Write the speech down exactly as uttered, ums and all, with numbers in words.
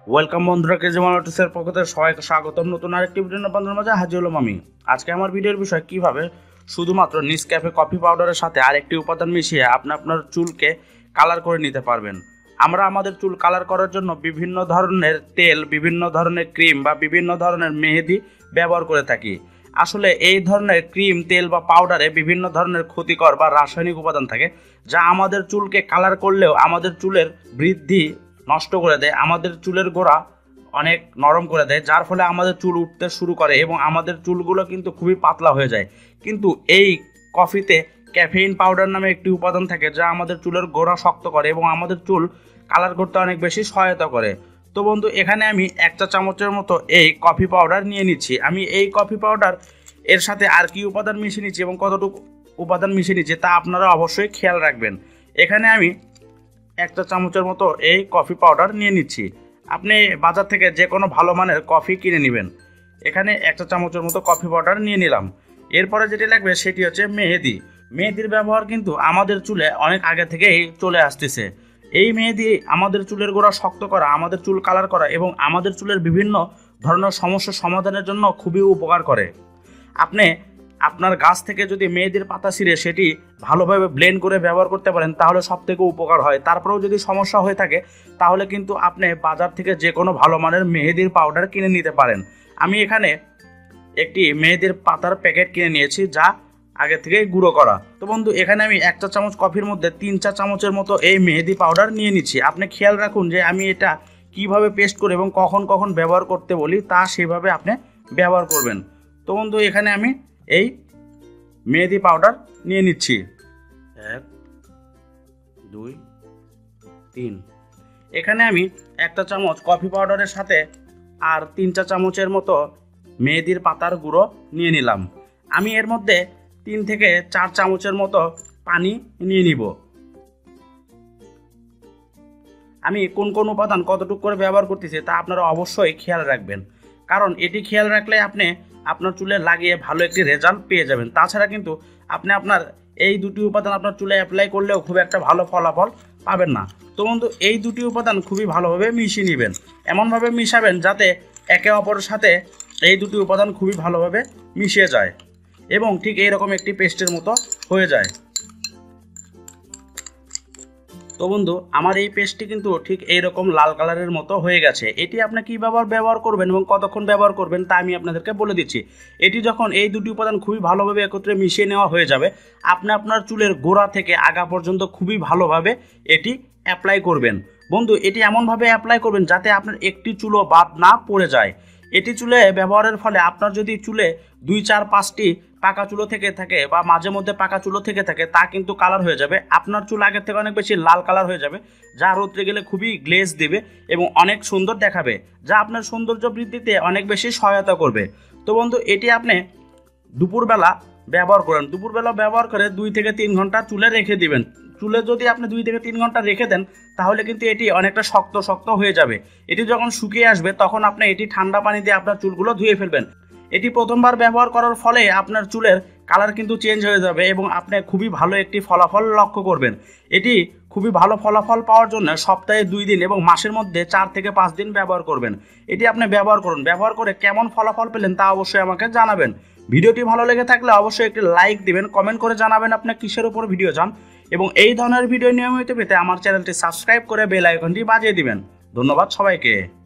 Welcome বন্ধুরা, কেজরিওয়াল নোটিসের পক্ষ থেকে সবাইকে স্বাগতম। নতুন আরেকটি ভিডিও আপনাদের মাঝে হাজির হলাম আমি। আজকে আমার ভিডিওর বিষয় কিভাবে শুধুমাত্র নেসক্যাফে কফি পাউডারের সাথে আরেকটি উপাদান মিশিয়ে আপনি আপনার চুলকে কালার করে নিতে পারবেন। আমরা আমাদের চুল কালার করার জন্য বিভিন্ন ধরনের তেল, বিভিন্ন ধরনের ক্রিম বা বিভিন্ন ধরনের মেহেদি ব্যবহার করে থাকি। আসলে এই ধরনের ক্রিম, তেল বা পাউডারে বিভিন্ন ধরনের ক্ষতিকর বা রাসায়নিক উপাদান থাকে, যা আমাদের চুলকে কালার করলেও আমাদের চুলের বৃদ্ধি নষ্ট করে দেয়, আমাদের চুলের গোড়া অনেক নরম করে দেয়, যার ফলে আমাদের চুল উঠতে শুরু করে এবং আমাদের চুলগুলো কিন্তু খুবই পাতলা হয়ে যায়। কিন্তু এই কফিতে ক্যাফেইন পাউডার নামে একটি উপাদান থাকে, যা আমাদের চুলের গোড়া শক্ত করে এবং আমাদের চুল কালার করতে অনেক বেশি সহায়তা করে। তো বন্ধু, এখানে আমি এক চা চামচের মতো এই কফি পাউডার নিয়ে নিচ্ছি। আমি এই কফি পাউডার এর সাথে আর কি উপাদান মিশিয়ে নিচ্ছি এবং কতটুকু উপাদান মিশিয়ে নিচ্ছি তা আপনারা অবশ্যই খেয়াল রাখবেন। এখানে আমি একটা চামচের মতো এই কফি পাউডার নিয়ে নিচ্ছি। আপনি বাজার থেকে যে কোনো ভালো মানের কফি কিনে নেবেন। এখানে একটা চামচের মতো কফি পাউডার নিয়ে নিলাম। এরপরে যেটি লাগবে সেটি হচ্ছে মেহেদি। মেহেদির ব্যবহার কিন্তু আমাদের চুলে অনেক আগে থেকেই চলে আসতেছে। এই মেহেদি আমাদের চুলের গোড়া শক্ত করা, আমাদের চুল কালার করা এবং আমাদের চুলের বিভিন্ন ধরনের সমস্যা সমাধানের জন্য খুবই উপকার করে। আপনি আপনার গাছ থেকে যদি মেহেদির পাতা ছিঁড়ে সেটি ভালোভাবে ব্লেন্ড করে ব্যবহার করতে পারেন, তাহলে সব থেকে উপকার হয়। তারপরেও যদি সমস্যা হয়ে থাকে তাহলে কিন্তু আপনি বাজার থেকে যে কোনো ভালো মানের মেহেদির পাউডার কিনে নিতে পারেন। আমি এখানে একটি মেহেদির পাতার প্যাকেট কিনে নিয়েছি, যা আগে থেকেই গুঁড়ো করা। তো বন্ধু, এখানে আমি এক চা চামচ কফির মধ্যে তিন চা চামচের মতো এই মেহেদি পাউডার নিয়ে নিচ্ছি। আপনি খেয়াল রাখুন যে আমি এটা কিভাবে পেস্ট করি এবং কখন কখন ব্যবহার করতে বলি, তা সেভাবে আপনি ব্যবহার করবেন। তো বন্ধু, এখানে আমি এই মেহেদি পাউডার নিয়ে নিচ্ছি। এক, দুই, তিন। এখানে আমি একটা চামচ কফি পাউডারের সাথে আর তিন চা চামচের মতো মেহেদির পাতার গুঁড়ো নিয়ে নিলাম। আমি এর মধ্যে তিন থেকে চার চামচের মতো পানি নিয়ে নিব। আমি কোন কোন উপাদান কতটুকু করে ব্যবহার করতেছি তা আপনারা অবশ্যই খেয়াল রাখবেন, কারণ এটি খেয়াল রাখলে আপনি আপনার চুলে লাগিয়ে ভালো একটি রেজাল্ট পেয়ে যাবেন। তাছাড়া কিন্তু আপনি আপনার এই দুটি উপাদান আপনার চুলে অ্যাপ্লাই করলেও খুব একটা ভালো ফলাফল পাবেন না। তো বন্ধু, এই দুটি উপাদান খুবই ভালোভাবে মিশিয়ে নেবেন। এমনভাবে মিশাবেন যাতে একে অপরের সাথে এই দুটি উপাদান খুবই ভালোভাবে মিশিয়ে যায় এবং ঠিক এইরকম একটি পেস্টের মতো হয়ে যায়। তো বন্ধু, আমার এই পেস্টটি কিন্তু ঠিক এইরকম লাল কালারের মতো হয়ে গেছে। এটি আপনি কী ব্যবহার ব্যবহার করবেন এবং কতক্ষণ ব্যবহার করবেন তা আমি আপনাদেরকে বলে দিচ্ছি। এটি যখন এই দুটি উপাদান খুবই ভালোভাবে একত্রে মিশিয়ে নেওয়া হয়ে যাবে, আপনি আপনার চুলের গোড়া থেকে আগা পর্যন্ত খুবই ভালোভাবে এটি অ্যাপ্লাই করবেন। বন্ধু, এটি এমনভাবে অ্যাপ্লাই করবেন যাতে আপনার একটি চুলও বাদ না পড়ে যায়। এটি চুলে ব্যবহারের ফলে আপনার যদি চুলে দুই চার পাঁচটি পাকা চুলো থেকে থাকে বা মাঝে মধ্যে পাকা চুলো থেকে থাকে, তা কিন্তু কালার হয়ে যাবে। আপনার চুল আগের থেকে অনেক বেশি লাল কালার হয়ে যাবে, যা রোদ্রে গেলে খুবই গ্লেজ দেবে এবং অনেক সুন্দর দেখাবে, যা আপনার সৌন্দর্য বৃদ্ধিতে অনেক বেশি সহায়তা করবে। তো বন্ধু, এটি আপনি দুপুরবেলা ব্যবহার করেন। দুপুরবেলা ব্যবহার করে দুই থেকে তিন ঘন্টা চুলে রেখে দিবেন। চুলে যদি আপনি দুই থেকে তিন ঘন্টা রেখে দেন তাহলে কিন্তু এটি অনেকটা শক্ত শক্ত হয়ে যাবে। এটি যখন শুকিয়ে আসবে তখন আপনি এটি ঠান্ডা পানি দিয়ে আপনার চুলগুলো ধুয়ে ফেলবেন। এটি প্রথমবার ব্যবহার করার ফলে আপনার চুলের কালার কিন্তু চেঞ্জ হয়ে যাবে এবং আপনি খুবই ভালো একটি ফলাফল লক্ষ্য করবেন। এটি খুবই ভালো ফলাফল পাওয়ার জন্য সপ্তাহে দুই দিন এবং মাসের মধ্যে চার থেকে পাঁচ দিন ব্যবহার করবেন। এটি আপনি ব্যবহার করুন। ব্যবহার করে কেমন ফলাফল পেলেন তা অবশ্যই আমাকে জানাবেন। ভিডিওটি ভালো লেগে থাকলে অবশ্যই একটি লাইক দিবেন, কমেন্ট করে জানাবেন আপনি কিসের উপর ভিডিও চান এবং এই ধরনের ভিডিও নিয়মিত পেতে আমার চ্যানেলটি সাবস্ক্রাইব করে বেল আইকনটি বাজিয়ে দিবেন। ধন্যবাদ সবাইকে।